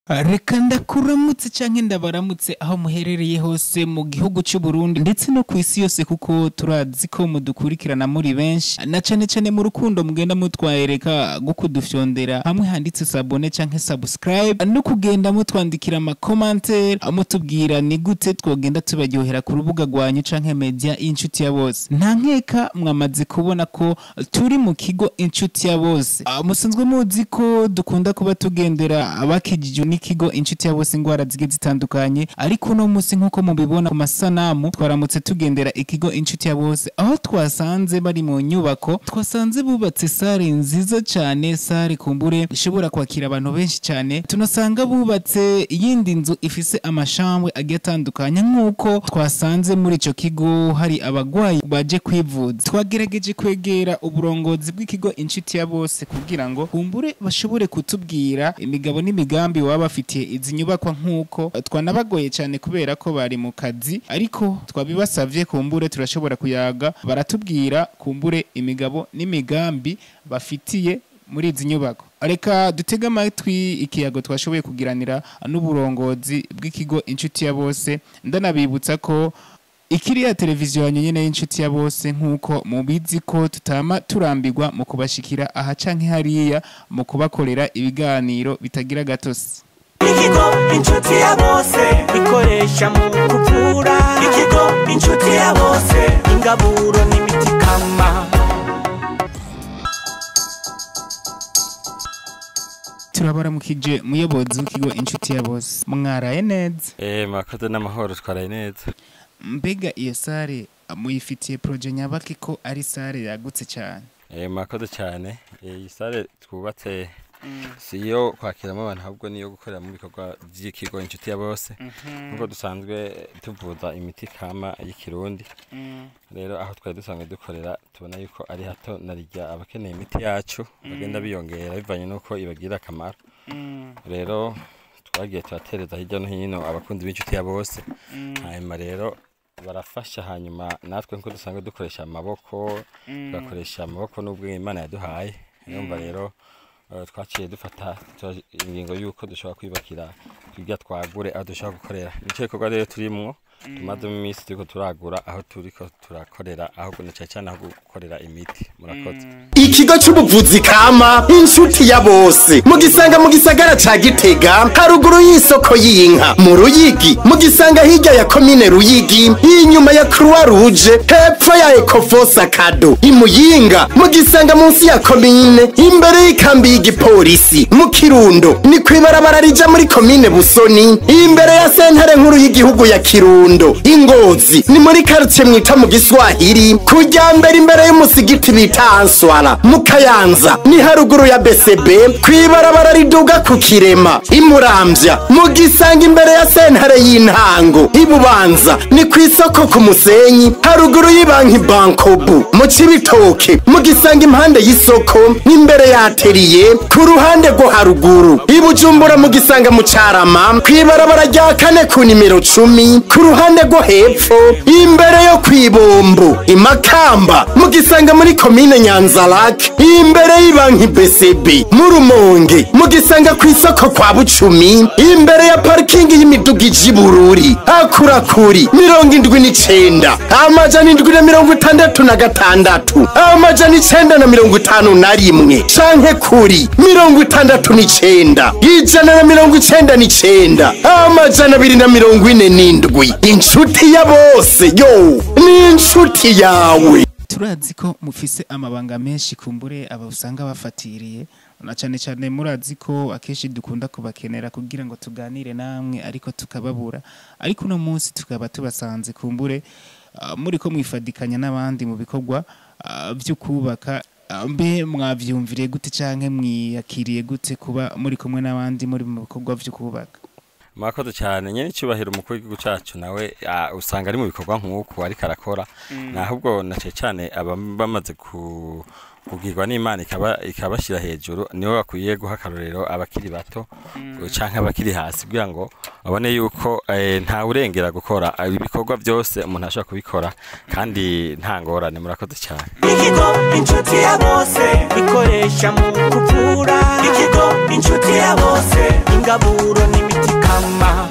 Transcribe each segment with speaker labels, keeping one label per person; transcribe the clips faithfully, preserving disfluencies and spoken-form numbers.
Speaker 1: Reka ndakuramutse canke ndabaramutse aho muherereye hose mu gihugu cy'u Burundi ndetse no kwisi yose kuko turazi ko mudukurikirana muri benshi na cane cane mu rukundo mugenda mutwaereka gukudufyondera hamwe handitse sabone canke subscribe no kugenda mutwandikira ama commentaire amutubwira ni gute twogenda tubaryohera ku rubuga rwanyu canke media Incuti ya Bose. Nta nkeka mwamaze kubona ko turi mu kigo Incuti ya Bose. Musanzwe muzi ko dukunda kuba tugendera abakijije ikigo Incuti ya Bose ingwara zige zitandukanye, ariko no musi nkuko mubibona ku masanamu twaramutse tugendera ikigo Incuti ya Bose aho twasanze bari mu nyubako, twasanze bubatse sare nziza cyane, sare kumbure ishobora kwakira abantu benshi cyane. Tunasanga bubatse yindi nzu ifise amashambwe agiye atandukanye nkuko twasanze muri ico kigo hari abagwayi baje kwivuza. Twagerageje kwegera uburongozi bw'ikigo Incuti ya Bose kugira ngo kumbure bashobore kutubwira imigabo n'imigambi waba bafitiye izi nyubakwa nkuko twanabagoye cyane kubera ko bari mu kazi, ariko twabibasavye kumbure turashobora kuyaga baratubwira kumbure imigabo n'imigambi bafitiye muri izi nyubako. Reka dutega amatwi ikiyago twashoboye kugiranira n'uburongozi bw'ikigo Incuti ya Bose. Ndanabibutsa ko ikiriya televiziyo yanyu nyene y'Incuti ya Bose nkuko mubizi ko tutama turambirwa mu kubashikira aha canke hariya mu kubakorera ibiganiro bitagira gatosi.
Speaker 2: Ikigo Incuti ya Bose ikoresha mu kuvura. Ikigo Incuti ya Bose ingaburo n'imiti kama.
Speaker 1: Turabaramukije muyobozi w'ikigo Incuti ya Bose. Mwaraye neza?
Speaker 3: Eh makaze n'amahoro twaraye neza.
Speaker 1: Mbega iyo sare muyifitiye projet nyabaki ko ari sare yagutse cyane?
Speaker 3: Eh makaze cyane. Iyi sare twubatse siyo kwakiramo abantu ahubwo niyo gukorera mu bikorwa by'ikigo Incuti ya Bose. Nkuko dusanzwe tuvuza imiti kama y'ikirundi. Rero aho twari dusanzwe dukorera tubona yuko ari hato narijya abakeneye imiti yacu bagenda biyongera bivanye nuko ibagira akamaro. Rero twagiye turatereza hirya no hino abakunzi b'Incuti ya Bose. Hanyuma rero barafasha, hanyuma natwe nko dusanzwe dukoresha amaboko, tugakoresha amaboko n'ubwo Imana yaduhaye. Numva rero twaciye dufata ingingo yuko dushobora kwibakira ibya twagure aho dushobora gukorera. Nico gikorwa rero turimwo tumaze mu minsi turiko turagura aho turiko turakorera, aho gunaca cyane aho gukorera imiti. Murakoze.
Speaker 4: Ikigo cy'ubuvuzi kama Incuti ya Bose mugisanga mu gisagara ca Gitega haruguru y'isoko y'inka mu Ruyigi, mugisanga hirya ya commune Ruyigi inyuma ya Croix Rouge hepfo ya Ecofosa Kado imuyinga, mugisanga munsi ya commune imbere y'ikambi y'igipolisi mu Kirundo ni kwibarabara rija muri commune Busoni imbere ya sentare nkuru y'igihugu ya Kirundo. Ingozi ni muri quartier mwita mu Giswahili kujya mbere imbere y'umusigiti bita Answara. Mu Kayanza ni haruguru ya B C B kwibarabara riduga ku Kirema. Imuramvya mugisanga imbere ya sentare y'intango. Ibubanza ni kwisoko ku Musenyi haruguru y'ibanki Bankobu. Mu Cibitoke mugisanga impande y'isoko imbere ya atelier ku ruhande rwo haruguru. Ibujumbura mugisanga mu Carama kwibarabara rya kane ku nimero cumi ku ruhande rwo hepfo imbere yo kwibombo. Imakamba mugisanga muri commune Nyanzarake imbere y'ibanki B C B. Mu Rumonge mugisanga ku isoko kwa Bucumi imbere ya parking y'imiduga y'Ibururi. Akurakuri mirongo indwi n'icenda amajana indwi na mirongo itandatu na gatandatu amajana icenda na mirongo itanu na rimwe canke kuri mirongo itandatu n'icenda ijana na mirongo icenda n'icenda amajana abiri na mirongo ine n'indwi. Incuti ya Bose yo ni Incuti yawe.
Speaker 1: Turazi ko mufise amabanga menshi kumbure aba usanga bafatiriye, na cyane cyane murazi ko akeshi dukunda kubakenera kugira ngo tuganire namwe ariko tukababura, ariko uno munsi tukaba tubasanze kumbure uh, muri ko mwifadikanya n'abandi mu bikorwa uh, byo kubaka. Uh, mbe mwavyumvire gute canke mwiyakiriye gute kuba muri kumwe n'abandi muri mu bikorwa byo kubaka?
Speaker 3: Mwakoze cyane nyene cyubahiro umukuru w'igihugu cacu nawe usanga ari mu bikorwa nk'uko ari karakora. Nahubwo nace cyane abamaze ku kugirwa n'Imana ikaba ikabashira hejuru niwe bakwiye guha akarorero abakiri bato canke abakiri hasi kugira ngo babone yuko eh, nta urengera gukora ibikorwa byose umuntu ashobora kubikora kandi nta ngorane. Murakoze cyane.
Speaker 2: Ikigo inshuti ya bose ikoresha mu kuvura. Ikigo inshuti ya bose ingaburo n'imiti kama.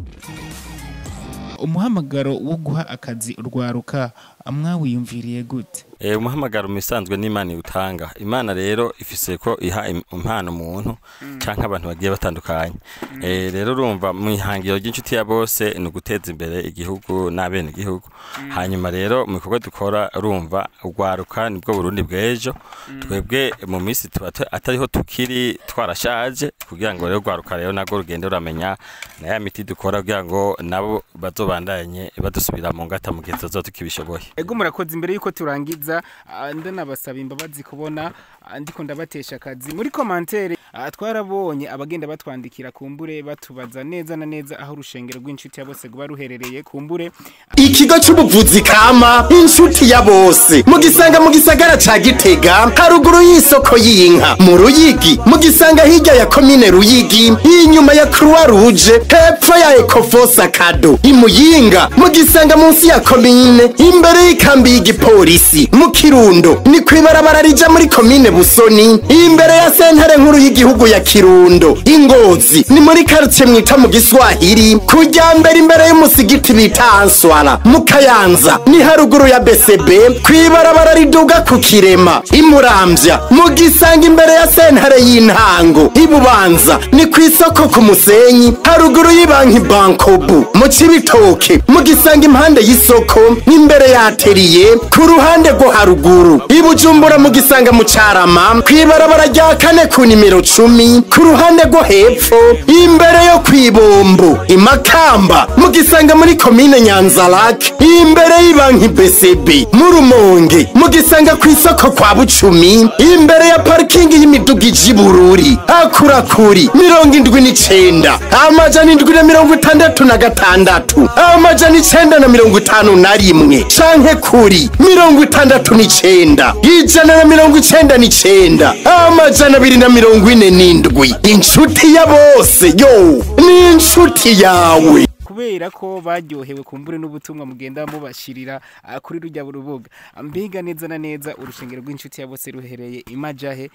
Speaker 1: Umuhamagaro wo guha akazi urwaruka mwawiyumviriye gute?
Speaker 3: Eh, umuhamagaro misanzwe n'Imana utanga. Imana rero ifise ko iha impano umuntu canke abantu bagiye batandukanye. Eh, rero urumva mu ihangiro ry'inshuti ya bose ni guteza imbere igihugu n'abene igihugu. Hanyuma rero mu bikorwa dukora urumva urwaruka nibwo Burundi bw'ejo. Twebwe mu minsi tuba atariho tukiri twarashaje kugira ngo rero urwaruka rero nago rugende uramenya na ya miti dukora kugira ngo nabo bazobandanye badusubira mu ngata mu gihe tuzo tukibishoboye.
Speaker 1: Ego murakoze. Imbere yuko turangiza ndanabasaba imbabazi kubona ndiko ndabatesha akazi muri commentaire. Twarabonye abagenda batwandikira kumbure batubaza neza na neza aho urushengero rw'inshuti ya bose guba ruherereye kumbure.
Speaker 4: Ikigo c'ubuvuzi kama inshuti ya bose mugisanga mu gisagara ca Gitega haruguru y'isoko y'inka mu Ruyigi mugisanga hirya ya commune Ruyigi inyuma ya Croix Rouge hepfo ya Ecofosa Kado imuyinga mugisanga munsi ya commune imbere y'ikambi y'igipolisi mu Kirundo ni kwibarabara rija muri commune Busoni imbere ya sentare nkuru y'igihugu ya Kirundo. Ingozi ni muri quartier mwita mu Giswahili kujya mbere imbere y'umusigiti bita Answara. Mu Kayanza ni haruguru ya B C B kwibarabara riduga ku Kirema. Imuramvya mugisanga imbere ya sentare y'intango. Ibubanza ni kwisoko ku Musenyi haruguru y'ibanki Bankobu. Mu Cibitoke mugisanga impande y'isoko imbere ya atelier ku ruhande rwo haruguru. Ibujumbura mugisanga mu Carama kwibarabara rya kane ku nimero cumi ku ruhande rwo hepfo imbere yo kwibombo. Imakamba mugisanga muri commune Nyanzarake imbere y'ibanki B C B. Mu Rumonge mugisanga ku isoko kwa Bucumi imbere ya parking y'imiduga ijibururi akura kuri mirongo indwi n'icenda amajana indwi na mirongo itandatu na gatandatu amajana icenda na mirongo itanu na rimwe canke kuri mirongo itandatu n'icenda ijana na mirongo icenda n'icenda amajana abiri na mirongo ine n'indwi. Inshuti ya bose yo ni inshuti yawe.
Speaker 1: Kubera ko baryohewe kumbure n'ubutumwa mugenda mubashirira kuri rujya burubuga mbiga neza na neza urushengero rw'inshuti ya bose ruhereye imajahe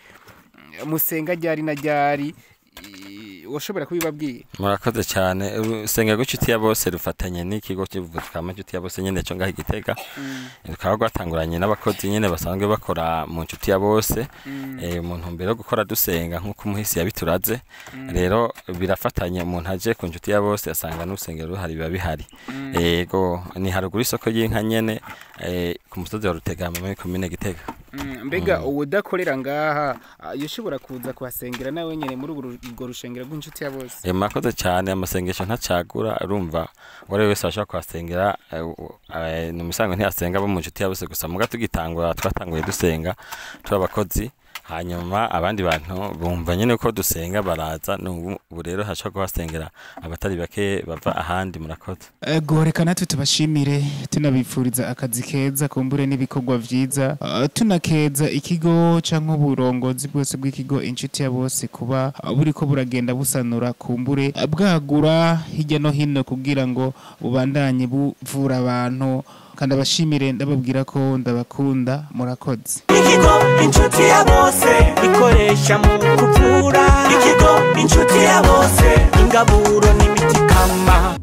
Speaker 1: musenga ryari na ryari washobora kubibabwiye?
Speaker 3: Murakoze cyane. Urusengero rw'inshuti ya bose rufatanye n'ikigo cy'ubuvuzi kama inshuti ya bose nyene cyo ngaho Igitega. Rukaba rwatanguranye n'abakozi nyene basanzwe bakora mu inshuti ya bose eh mu ntumbero yo gukora dusenga nk'uko umuhisi yabituraze. Rero birafatanye umuntu aje ku inshuti ya bose asanga n'urusengero ruhari biba bihari. Ego ni haruguru isoko y'inka nyene eh ku musozi wa Rutegama muri commune Gitega.
Speaker 1: Mbega udakorera ngaha yoshobora kuza kuhasengera nawe nyene muri urwo rushengero rw'inshuti ya bose?
Speaker 3: Eh makoze cyane. Amasengesho ntacagura urumva wari wese ashaka kuhasengera no misango ntiyasenga bo mu inshuti ya bose gusa muga tugitangura twatanguye dusenga twabakozi hanyuma abandi bantu bumva nyene ko dusenga baraza n'ubu rero hashaka kuhasengera abatari bake bava ahandi. Murakoze.
Speaker 1: Ego reka natwe tubashimire tunabifuriza akazi keza kumbure n'ibikorwa vyiza uh, tunakeza ikigo canke uburongozi bwose bw'ikigo inshuti ya bose kuba uh, buriko buragenda busanura kumbure uh, bwagura hirya no hino kugira ngo bubandanye buvura abantu kandi abashimire ndababwira ko ndabakunda. Murakoze.
Speaker 2: Ikigo inshuti ya bose ikoresha mu kuvura. Ikigo inshuti ya bose ingaburo n'imiti kama.